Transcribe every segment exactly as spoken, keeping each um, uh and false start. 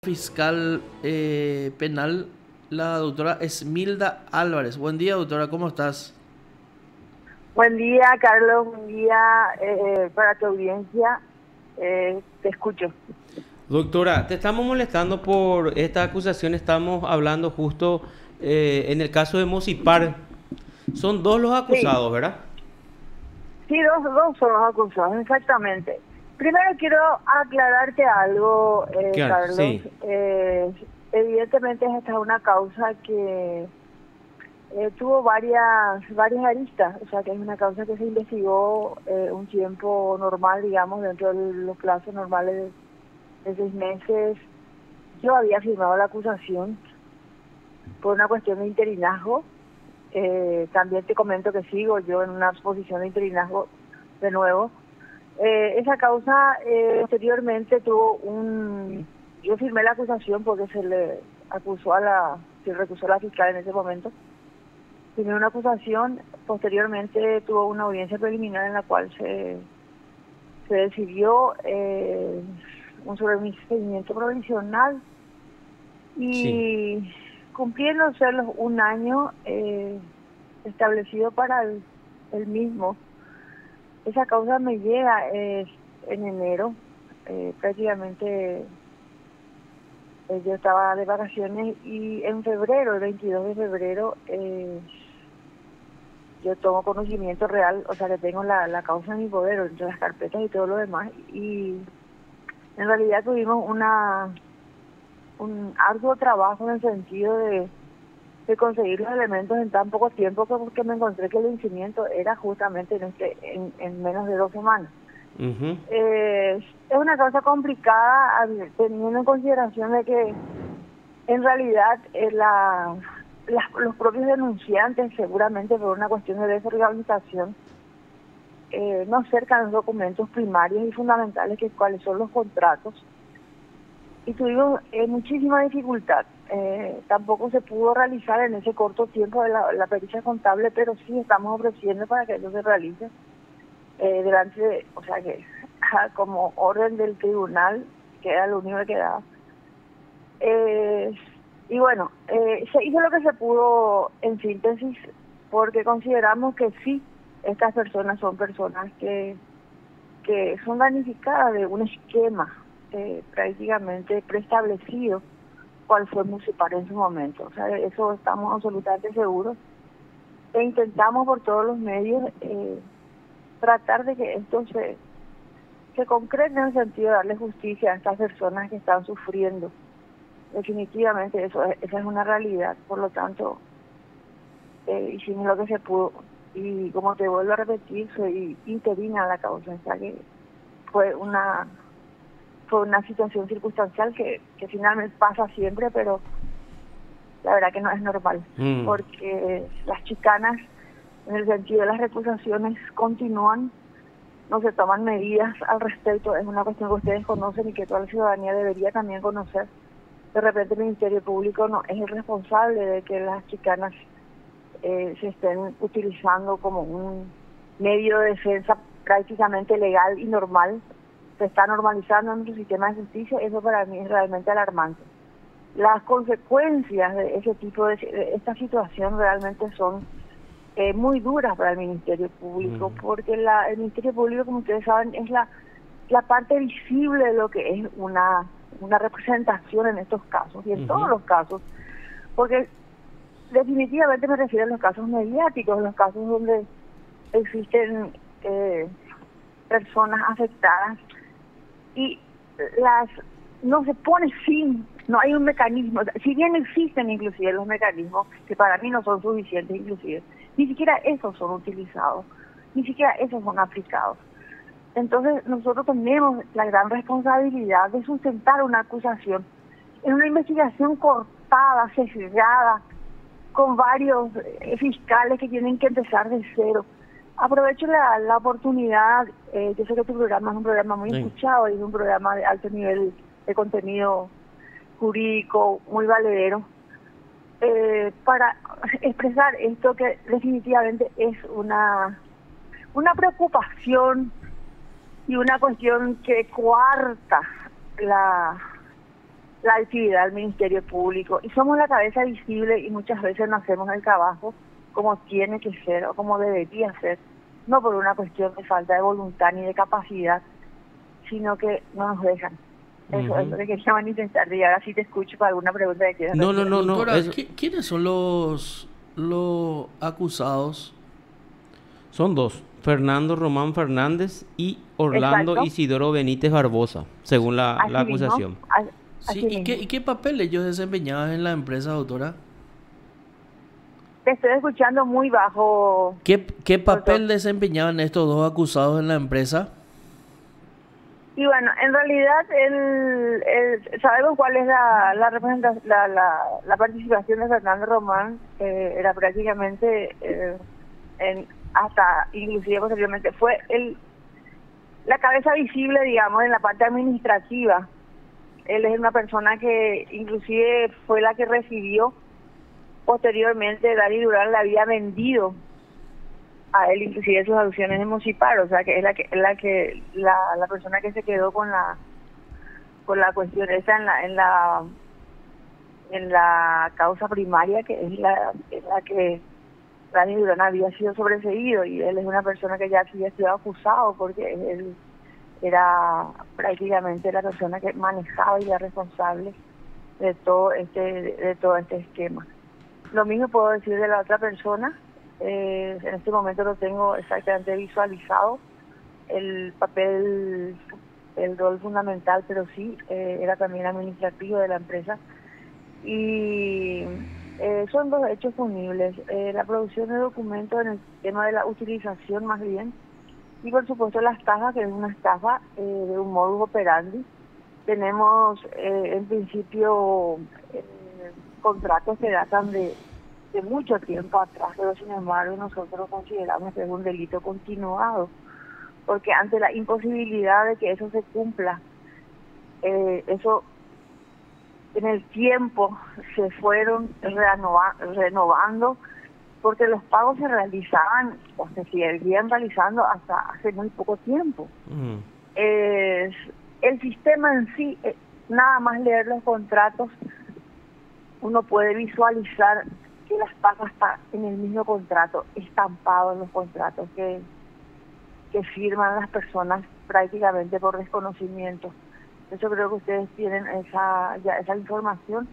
Fiscal eh, penal, la doctora Esmilda Álvarez. Buen día, doctora, ¿cómo estás? Buen día, Carlos. Buen día eh, para tu audiencia. Eh, te escucho. Doctora, te estamos molestando por esta acusación. Estamos hablando justo eh, en el caso de Mosipar. Son dos los Sí, acusados, ¿verdad? sí, dos, dos son los acusados, exactamente. Primero quiero aclararte algo, eh, Claro, Carlos. sí. Eh, evidentemente esta es una causa que eh, tuvo varias varias aristas, o sea que es una causa que se investigó eh, un tiempo normal, digamos, dentro de los plazos normales de, de seis meses. Yo había firmado la acusación por una cuestión de interinazgo. Eh, también te comento que sigo yo en una posición de interinazgo de nuevo. Eh, esa causa eh, posteriormente tuvo un... Yo firmé la acusación porque se le acusó a la... se recusó a la fiscal en ese momento. Firmé una acusación, posteriormente tuvo una audiencia preliminar en la cual se, se decidió eh, un sobreseimiento provisional Sí. y cumpliéndose los un año eh, establecido para el, el mismo. Esa causa me llega eh, en enero, eh, prácticamente eh, yo estaba de vacaciones y en febrero, el veintidós de febrero, eh, yo tomo conocimiento real, o sea que tengo la, la causa en mi poder, entre las carpetas y todo lo demás, y en realidad tuvimos una un arduo trabajo en el sentido de de conseguir los elementos en tan poco tiempo, que porque me encontré que el vencimiento era justamente en este en, en menos de dos semanas. Ujú. Eh, es una cosa complicada teniendo en consideración de que en realidad eh, la, la- los propios denunciantes, seguramente por una cuestión de desorganización, eh, no cercan los documentos primarios y fundamentales, que cuáles son los contratos, y tuvimos eh, muchísima dificultad. Eh, tampoco se pudo realizar en ese corto tiempo de la, la pericia contable, pero sí estamos ofreciendo para que eso se realice eh, delante de, o sea que como orden del tribunal, que era lo único que quedaba. Eh, y bueno, eh, se hizo lo que se pudo en síntesis, porque consideramos que sí, estas personas son personas que que son damnificadas de un esquema eh, prácticamente preestablecido, cual fue Municipal en su momento. O sea, de eso estamos absolutamente seguros. E intentamos por todos los medios eh, tratar de que esto se, se concrete en el sentido de darle justicia a estas personas que están sufriendo. Definitivamente eso es- esa es una realidad. Por lo tanto, eh, hicimos lo que se pudo. Y como te vuelvo a repetir, soy interina en la causa. O sea que fue una fue una situación circunstancial que, que finalmente pasa siempre, pero la verdad que no es normal, Mm. porque las chicanas, en el sentido de las recusaciones, continúan, no se toman medidas al respecto. Es una cuestión que ustedes conocen y que toda la ciudadanía debería también conocer. De repente el Ministerio Público no es el responsable de que las chicanas eh, se estén utilizando como un medio de defensa prácticamente legal y normal. Se está normalizando en nuestro sistema de justicia. Eso para mí es realmente alarmante. Las consecuencias de ese tipo de, de esta situación realmente son eh, muy duras para el Ministerio Público, Mm. porque la, el Ministerio Público, como ustedes saben, es la la parte visible de lo que es una una representación en estos casos y en todos Ujú. los casos, porque definitivamente me refiero a los casos mediáticos, los casos donde existen eh, personas afectadas y las no se pone fin, no hay un mecanismo. Si bien existen inclusive los mecanismos, que para mí no son suficientes inclusive, ni siquiera esos son utilizados, ni siquiera esos son aplicados. Entonces nosotros tenemos la gran responsabilidad de sustentar una acusación en una investigación cortada, sesgada, con varios eh, fiscales que tienen que empezar de cero. Aprovecho la, la oportunidad, eh, yo sé que tu programa es un programa muy Sí. escuchado y es un programa de alto nivel de contenido jurídico, muy valedero, eh, para expresar esto que definitivamente es una, una preocupación y una cuestión que coarta la la actividad del Ministerio Público y somos la cabeza visible y muchas veces no hacemos el trabajo como tiene que ser o como debería ser, no por una cuestión de falta de voluntad ni de capacidad, sino que no nos dejan. Eso uh-huh. es lo que quería manifestar y ahora sí te escucho para alguna pregunta que quieras no, hacer. no, no, no, Doctora, es... ¿quiénes son los, los acusados? Son dos, Fernando Román Fernández y Orlando Exacto. Isidoro Benítez Barbosa, según la, la acusación. Mismo, a, sí, ¿y, qué, ¿Y qué papel ellos desempeñaban en la empresa, doctora? Te estoy escuchando muy bajo. ¿Qué, qué papel desempeñaban estos dos acusados en la empresa? Y bueno, en realidad el, el, sabemos cuál es la la, representación, la, la, la participación de Fernando Román, eh, era prácticamente, eh, en, hasta inclusive posteriormente, fue el la cabeza visible, digamos, en la parte administrativa. Él es una persona que inclusive fue la que recibió posteriormente. Dani Durán le había vendido a él inclusive sus acciones en Mocipar, o sea que es la que la que la, la persona que se quedó con la con la cuestión esa en la en la en la causa primaria, que es la, es la que Dani Durán había sido sobreseído, y él es una persona que ya había sido acusado porque él era prácticamente la persona que manejaba y la responsable de todo este de todo este esquema. Lo mismo puedo decir de la otra persona. Eh, en este momento lo tengo exactamente visualizado, el papel, el rol fundamental, pero sí, eh, era también administrativo de la empresa. Y eh, son dos hechos punibles, eh, la producción de documentos en el tema de la utilización más bien, y por supuesto la estafa, que es una estafa eh, de un modus operandi. Tenemos eh, en principio eh, contratos que datan de de mucho tiempo atrás, pero sin embargo nosotros consideramos que es un delito continuado, porque ante la imposibilidad de que eso se cumpla, eh, eso en el tiempo se fueron renova, renovando, porque los pagos se realizaban o se seguían realizando hasta hace muy poco tiempo. Mm. Eh, el sistema en sí, eh, nada más leer los contratos, uno puede visualizar que las pagas está en el mismo contrato, estampado en los contratos que, que firman las personas prácticamente por desconocimiento. Yo creo que ustedes tienen esa ya esa información,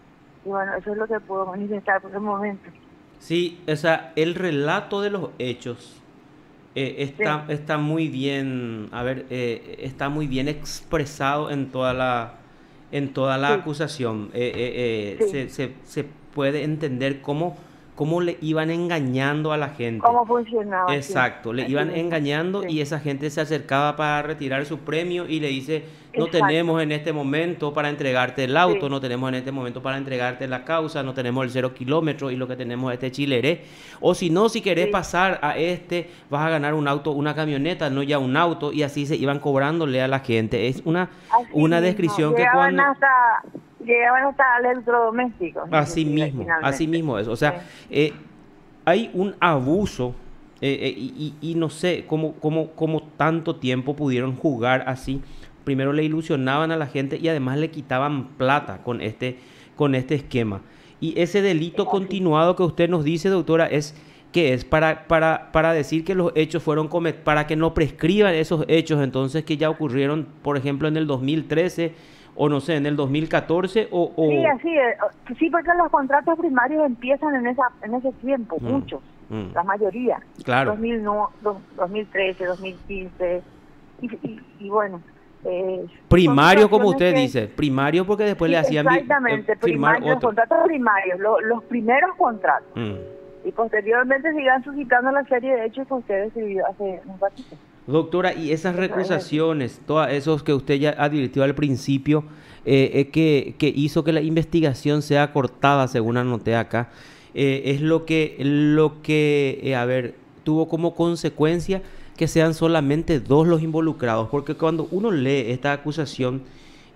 y bueno, eso es lo que puedo manifestar por el momento. Sí, o sea, el relato de los hechos eh, está sí. está muy bien, a ver, eh, está muy bien expresado en toda la en toda la sí. acusación. Eh, eh, eh, sí. se, se, se puede entender cómo, cómo le iban engañando a la gente. Cómo funcionaba. Exacto, sí. le iban sí. engañando sí. y esa gente se acercaba para retirar su premio y le dice, no Exacto. tenemos en este momento para entregarte el auto, sí. no tenemos en este momento para entregarte la causa, no tenemos el cero kilómetro y lo que tenemos es este chileré. O si no, si querés sí. pasar a este, vas a ganar un auto, una camioneta, no ya un auto, y así se iban cobrándole a la gente. Es una, una descripción mismo. que Llegaban cuando... hasta... Llegaban hasta electrodomésticos. Así mismo, así mismo es. O sea, sí. eh, hay un abuso eh, eh, y, y, y no sé cómo, cómo, cómo tanto tiempo pudieron jugar así. Primero le ilusionaban a la gente y además le quitaban plata con este, con este esquema. Y ese delito continuado que usted nos dice, doctora, es que es para, para, para decir que los hechos fueron comet para que no prescriban esos hechos, entonces que ya ocurrieron, por ejemplo, en el dos mil trece o no sé, en el dos mil catorce o... o... Sí, así es. Sí, porque los contratos primarios empiezan en esa en ese tiempo, mm, muchos, mm. la mayoría. Claro. dos mil no, dos mil trece, dos mil quince, y, y, y bueno... Eh, primario, como usted que, dice, primario porque después sí, le hacían... Exactamente, eh, primarios, los contratos primarios, lo, los primeros contratos. Mm. Y posteriormente sigan suscitando la serie de hechos que usted decidió hace un ratito. Doctora, y esas recusaciones, todos esos que usted ya advirtió al principio, eh, eh, que, que hizo que la investigación sea cortada, según anoté acá, eh, es lo que, lo que eh, a ver, tuvo como consecuencia que sean solamente dos los involucrados, porque cuando uno lee esta acusación,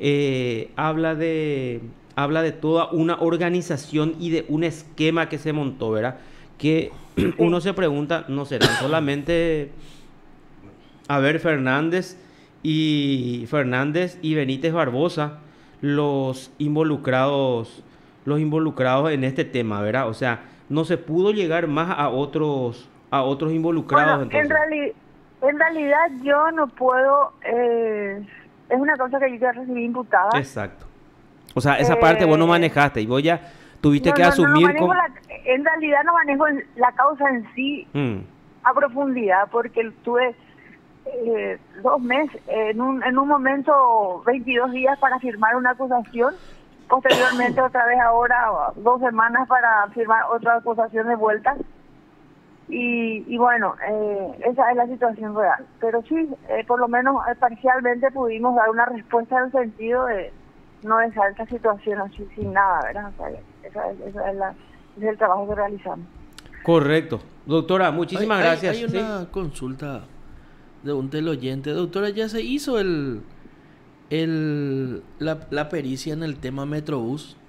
eh, habla de, habla de toda una organización y de un esquema que se montó, ¿verdad? Que uno se pregunta, ¿no serán solamente... A ver, Fernández y Fernández y Benítez Barbosa los involucrados, los involucrados en este tema, ¿verdad? O sea, no se pudo llegar más a otros, a otros involucrados. Bueno, en, reali en realidad yo no puedo, eh, es una cosa que yo ya recibí imputada. Exacto. O sea, esa eh, parte vos no manejaste y vos ya tuviste no, que no, asumir... No, no con... la, en realidad no manejo la causa en sí Mm. a profundidad, porque tuve eh, dos meses, en un, en un momento veintidós días para firmar una acusación, posteriormente otra vez ahora dos semanas para firmar otra acusación de vuelta. Y, y bueno, eh, esa es la situación real. Pero sí, eh, por lo menos eh, parcialmente pudimos dar una respuesta en el sentido de no dejar esta situación así sin nada, ¿verdad? O sea, esa es, esa es la, ese es el trabajo que realizamos. Correcto. Doctora, muchísimas hay, gracias. Hay, hay una ¿sí? consulta de un teleoyente. Doctora, ¿ya se hizo el, el la, la pericia en el tema Metrobús?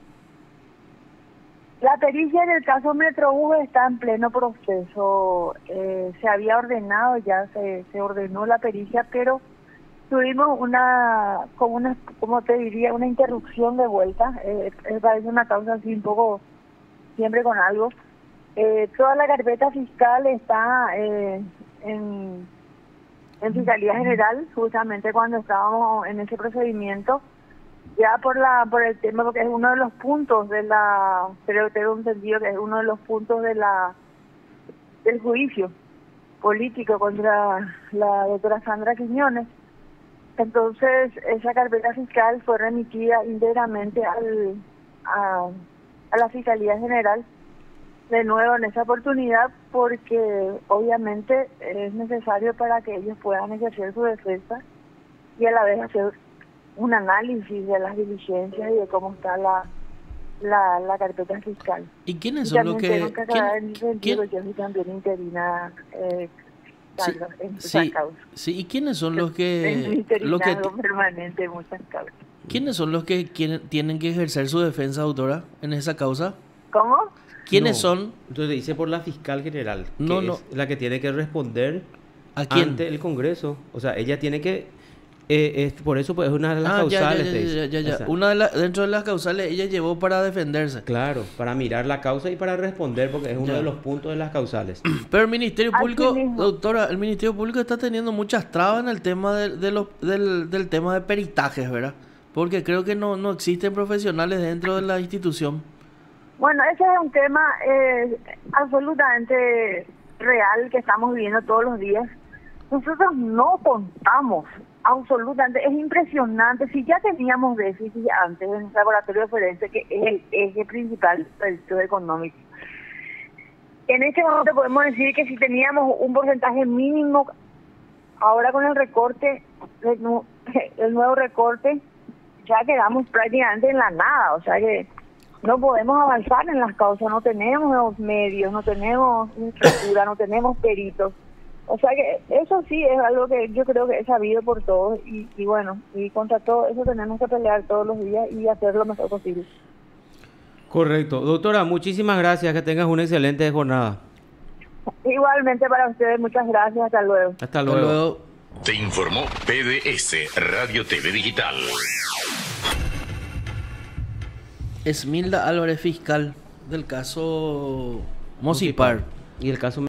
La pericia en el caso Metrobús está en pleno proceso. Eh, se había ordenado, ya se, se ordenó la pericia, pero tuvimos una, como una, como te diría, una interrupción de vuelta. Eh, eh, parece una causa así un poco, siempre con algo. Eh, toda la carpeta fiscal está eh, en, en Fiscalía General, justamente cuando estábamos en ese procedimiento. Ya por la por el tema, porque es uno de los puntos de la, creo que tengo entendido que es uno de los puntos de la del juicio político contra la doctora Sandra Quiñones. Entonces, esa carpeta fiscal fue remitida íntegramente al a, a la Fiscalía General, de nuevo en esa oportunidad, porque obviamente es necesario para que ellos puedan ejercer su defensa y a la vez hacer un análisis de las diligencias y de cómo está la la, la carpeta fiscal. ¿Y quiénes y son los que...? Tengo que aclarar en ese sentido, ¿quién? yo soy también interina, eh, Carlos, sí, en muchas sí, causas. sí, ¿y quiénes son los que...? Interinado los que permanente en muchas causas. ¿Quiénes son los que quieren, tienen que ejercer su defensa, doctora, en esa causa? ¿Cómo? ¿Quiénes No. son? Entonces dice por la fiscal general, que No, es no. la que tiene que responder ¿A quién? ante el Congreso. O sea, ella tiene que... Eh, es, por eso pues, es una de las Ah, ya, causales. ya, te ya, dice. ya, ya, ya. Exacto. Una de la, dentro de las causales ella llevó para defenderse. Claro, para mirar la causa y para responder, porque es uno Ya. de los puntos de las causales. Pero el Ministerio Así Público, mismo. doctora, el Ministerio Público está teniendo muchas trabas en el tema de, de los, del, del tema de peritajes, ¿verdad? Porque creo que no, no existen profesionales dentro de la institución. Bueno, ese es un tema eh, absolutamente real que estamos viviendo todos los días. Nosotros no contamos, absolutamente, es impresionante. Si ya teníamos déficit antes en el laboratorio forense, que es el eje principal del estudio económico, en este momento podemos decir que si teníamos un porcentaje mínimo, ahora con el recorte, el, nu- el nuevo recorte, ya quedamos prácticamente en la nada. O sea que no podemos avanzar en las causas, no tenemos medios, no tenemos infraestructura, no tenemos peritos. O sea que eso sí es algo que yo creo que es sabido por todos y, y bueno, y contra todo eso tenemos que pelear todos los días y hacer lo mejor posible. Correcto. Doctora, muchísimas gracias. Que tengas una excelente jornada. Igualmente para ustedes, muchas gracias, hasta luego. Hasta Hasta luego. luego. Te informó P D S Radio T V Digital. Esmilda Álvarez, fiscal del caso Mosipar. Y el caso